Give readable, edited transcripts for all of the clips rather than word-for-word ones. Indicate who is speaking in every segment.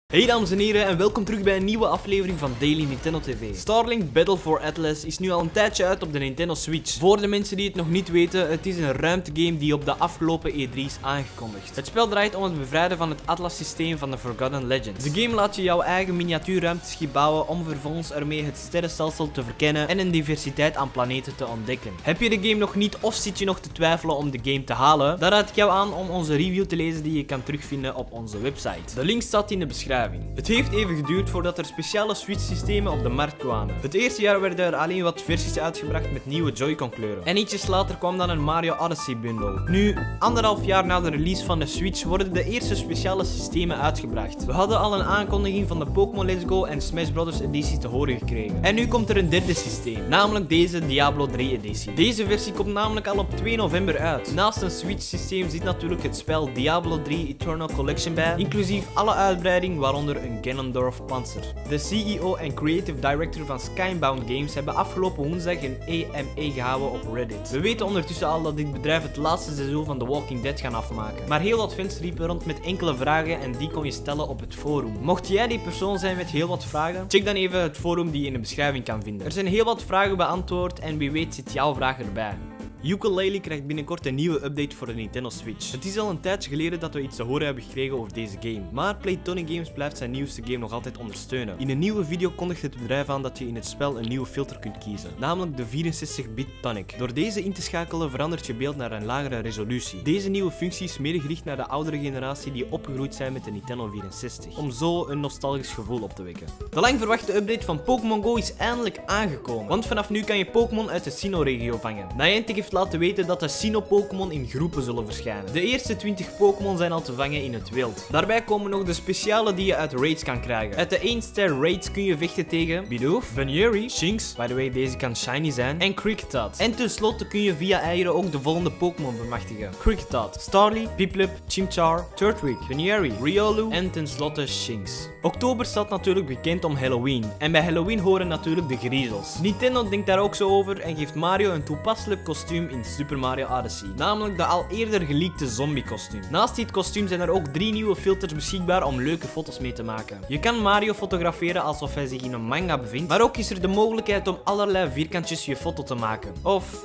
Speaker 1: Hey dames en heren en welkom terug bij een nieuwe aflevering van Daily Nintendo TV. Starlink Battle for Atlas is nu al een tijdje uit op de Nintendo Switch. Voor de mensen die het nog niet weten, het is een ruimtegame die op de afgelopen E3 is aangekondigd. Het spel draait om het bevrijden van het Atlas systeem van de Forgotten Legends. De game laat je jouw eigen miniatuurruimteschip bouwen om vervolgens ermee het sterrenstelsel te verkennen en een diversiteit aan planeten te ontdekken. Heb je de game nog niet of zit je nog te twijfelen om de game te halen? Dan raad ik jou aan om onze review te lezen die je kan terugvinden op onze website. De link staat in de beschrijving. Het heeft even geduurd voordat er speciale Switch systemen op de markt kwamen. Het eerste jaar werden er alleen wat versies uitgebracht met nieuwe Joy-Con kleuren. En ietsjes later kwam dan een Mario Odyssey bundle. Nu, 1,5 jaar na de release van de Switch worden de eerste speciale systemen uitgebracht. We hadden al een aankondiging van de Pokémon Let's Go en Smash Bros editie te horen gekregen. En nu komt er een derde systeem, namelijk deze Diablo 3 editie. Deze versie komt namelijk al op 2 november uit. Naast een Switch systeem zit natuurlijk het spel Diablo 3 Eternal Collection bij, inclusief alle uitbreiding waaronder een Ganondorf Panzer. De CEO en Creative Director van Skybound Games hebben afgelopen woensdag een AMA gehouden op Reddit. We weten ondertussen al dat dit bedrijf het laatste seizoen van The Walking Dead gaat afmaken. Maar heel wat fans riepen rond met enkele vragen en die kon je stellen op het forum. Mocht jij die persoon zijn met heel wat vragen, check dan even het forum die je in de beschrijving kan vinden. Er zijn heel wat vragen beantwoord en wie weet zit jouw vraag erbij. Yooka-Laylee krijgt binnenkort een nieuwe update voor de Nintendo Switch. Het is al een tijdje geleden dat we iets te horen hebben gekregen over deze game, maar Playtonic Games blijft zijn nieuwste game nog altijd ondersteunen. In een nieuwe video kondigt het bedrijf aan dat je in het spel een nieuwe filter kunt kiezen, namelijk de 64-bit Tonic. Door deze in te schakelen verandert je beeld naar een lagere resolutie. Deze nieuwe functie is meer gericht naar de oudere generatie die opgegroeid zijn met de Nintendo 64, om zo een nostalgisch gevoel op te wekken. De lang verwachte update van Pokémon Go is eindelijk aangekomen, want vanaf nu kan je Pokémon uit de Sinnoh-regio vangen. Niantic heeft laten weten dat de Sinnoh-Pokémon in groepen zullen verschijnen. De eerste 20 Pokémon zijn al te vangen in het wild. Daarbij komen nog de speciale die je uit raids kan krijgen. Uit de 1-ster raids kun je vechten tegen Bidoof, Buneary, Shinx, by the way deze kan shiny zijn, en Kricketot. En tenslotte kun je via eieren ook de volgende Pokémon bemachtigen. Kricketot, Starly, Piplup, Chimchar, Turtwig, Buneary, Riolu en tenslotte Shinx. Oktober staat natuurlijk bekend om Halloween. En bij Halloween horen natuurlijk de griezels. Nintendo denkt daar ook zo over en geeft Mario een toepasselijk kostuum in Super Mario Odyssey, namelijk de al eerder geleakte zombie kostuum. Naast dit kostuum zijn er ook 3 nieuwe filters beschikbaar om leuke foto's mee te maken. Je kan Mario fotograferen alsof hij zich in een manga bevindt, maar ook is er de mogelijkheid om allerlei vierkantjes je foto te maken. Of,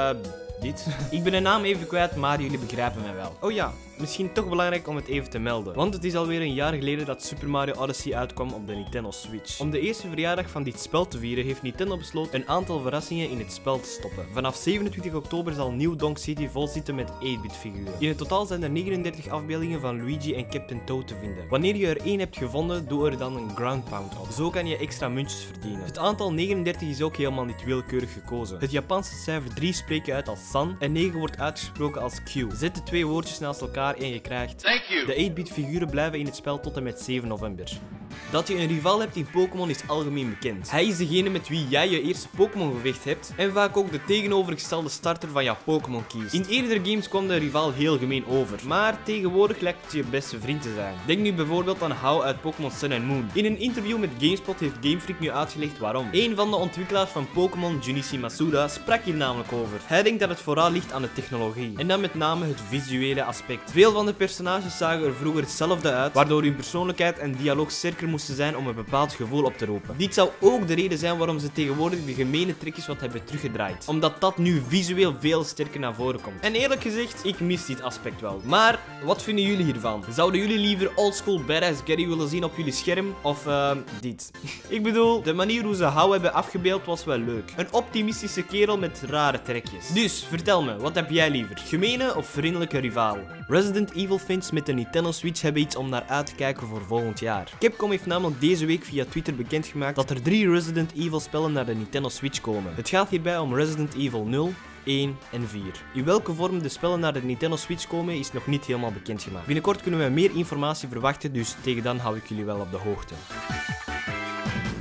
Speaker 1: dit. Ik ben de naam even kwijt, maar jullie begrijpen mij wel. Oh ja, misschien toch belangrijk om het even te melden, want het is alweer een jaar geleden dat Super Mario Odyssey uitkwam op de Nintendo Switch. Om de eerste verjaardag van dit spel te vieren heeft Nintendo besloten een aantal verrassingen in het spel te stoppen. Vanaf 27 oktober zal New Donk City vol zitten met 8-bit figuren. In het totaal zijn er 39 afbeeldingen van Luigi en Captain Toad te vinden. Wanneer je er 1 hebt gevonden, doe er dan een ground pound op. Zo kan je extra muntjes verdienen. Het aantal 39 is ook helemaal niet willekeurig gekozen. Het Japanse cijfer 3 spreek je uit als San en 9 wordt uitgesproken als Q. Zet de 2 woordjes naast elkaar en je krijgt de 8-bit figuren blijven in het spel tot en met 7 november. Dat je een rival hebt in Pokémon is algemeen bekend. Hij is degene met wie jij je eerste Pokémon gevecht hebt en vaak ook de tegenovergestelde starter van jouw Pokémon kiest. In eerdere games kwam de rival heel gemeen over, maar tegenwoordig lijkt het je beste vriend te zijn. Denk nu bijvoorbeeld aan Hau uit Pokémon Sun and Moon. In een interview met GameSpot heeft Game Freak nu uitgelegd waarom. Een van de ontwikkelaars van Pokémon, Junichi Masuda, sprak hier namelijk over. Hij denkt dat het vooral ligt aan de technologie en dan met name het visuele aspect. Veel van de personages zagen er vroeger hetzelfde uit, waardoor hun persoonlijkheid en dialoog sterker moesten zijn om een bepaald gevoel op te roepen. Dit zou ook de reden zijn waarom ze tegenwoordig de gemene trekjes wat hebben teruggedraaid, omdat dat nu visueel veel sterker naar voren komt. En eerlijk gezegd, ik mis dit aspect wel. Maar wat vinden jullie hiervan? Zouden jullie liever oldschool badass Gary willen zien op jullie scherm of dit? Ik bedoel, de manier hoe ze Hau hebben afgebeeld was wel leuk. Een optimistische kerel met rare trekjes. Dus vertel me, wat heb jij liever? Gemene of vriendelijke rivaal? Resident Evil fans met de Nintendo Switch hebben iets om naar uit te kijken voor volgend jaar. Capcom heeft namelijk deze week via Twitter bekendgemaakt dat er 3 Resident Evil spellen naar de Nintendo Switch komen. Het gaat hierbij om Resident Evil 0, 1 en 4. In welke vorm de spellen naar de Nintendo Switch komen is nog niet helemaal bekendgemaakt. Binnenkort kunnen we meer informatie verwachten, dus tegen dan hou ik jullie wel op de hoogte.